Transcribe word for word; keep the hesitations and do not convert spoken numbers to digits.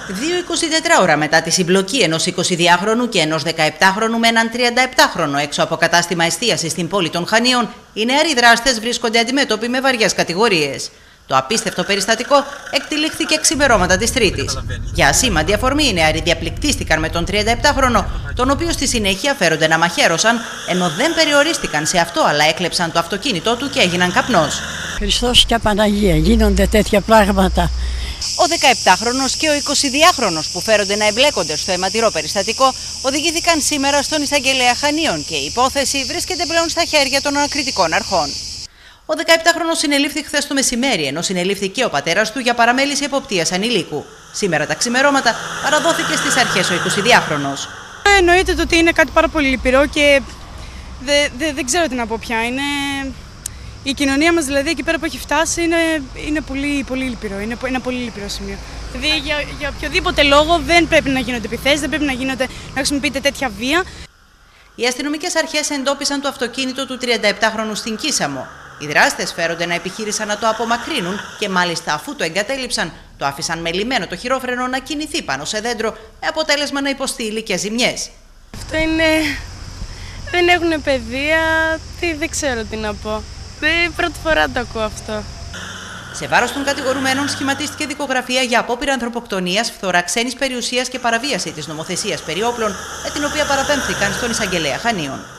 Δύο εικοσιτετρά ώρα μετά τη συμπλοκή ενός εικοσιδυάχρονου και ενός δεκαεπτάχρονου με έναν τριανταεπτάχρονο έξω από κατάστημα εστίασης στην πόλη των Χανίων, οι νεαροί δράστες βρίσκονται αντιμέτωποι με βαριές κατηγορίες. Το απίστευτο περιστατικό εκτυλίχθηκε ξημερώματα της Τρίτης. Για ασήμαντη αφορμή, οι νεαροί διαπληκτίστηκαν με τον τριανταεπτάχρονο, τον οποίο στη συνέχεια φέρονται να μαχαίρωσαν, ενώ δεν περιορίστηκαν σε αυτό, αλλά έκλεψαν το αυτοκίνητό του και έγιναν καπνός. Χριστός και Παναγία, γίνονται τέτοια πράγματα. Ο δεκαεπτάχρονος και ο εικοσιδυάχρονος που φέρονται να εμπλέκονται στο αιματηρό περιστατικό οδηγήθηκαν σήμερα στον εισαγγελέα Χανίων και η υπόθεση βρίσκεται πλέον στα χέρια των ανακριτικών αρχών. Ο δεκαεπτάχρονος συνελήφθη χθες το μεσημέρι, ενώ συνελήφθη και ο πατέρας του για παραμέληση εποπτείας ανηλίκου. Σήμερα τα ξημερώματα παραδόθηκε στις αρχές ο εικοσιδυάχρονος. Εννοείται ότι είναι κάτι πάρα πολύ λυπηρό και δεν δε, δε ξέρω τι να πω πια. Είναι... Η κοινωνία μας δηλαδή εκεί πέρα που έχει φτάσει είναι, είναι πολύ, πολύ λυπηρό, είναι ένα πολύ λυπηρό σημείο. Δηλαδή για, για οποιοδήποτε λόγο δεν πρέπει να γίνονται επιθέσεις, δεν πρέπει να, γίνονται, να χρησιμοποιείται τέτοια βία. Οι αστυνομικές αρχές εντόπισαν το αυτοκίνητο του τριανταεπτάχρονου στην Κίσαμο. Οι δράστες φέρονται να επιχείρησαν να το απομακρύνουν και μάλιστα αφού το εγκατέλειψαν, το άφησαν με λυμμένο το χειρόφρενο να κινηθεί πάνω σε δέντρο, με αποτέλεσμα να υποστεί υλικές ζημιές. Αυτό είναι... δεν έχουν παιδεία, τι, δεν ξέρω τι να πω. Δεν, πρώτη φορά το ακούω αυτό. Σε βάρος των κατηγορουμένων σχηματίστηκε δικογραφία για απόπειρα ανθρωποκτονίας, φθορά ξένης περιουσίας και παραβίαση της νομοθεσίας περί όπλων, με την οποία παραπέμφθηκαν στον εισαγγελέα Χανίων.